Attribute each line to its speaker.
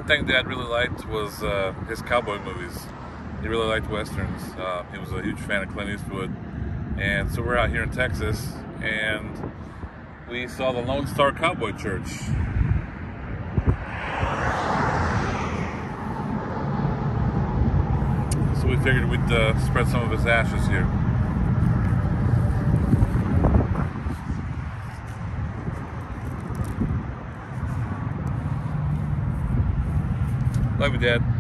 Speaker 1: one thing Dad really liked was his cowboy movies. He really liked westerns. He was a huge fan of Clint Eastwood. And so we're out here in Texas, and we saw the Lone Star Cowboy Church. So we figured we'd spread some of his ashes here. Love you, Dad.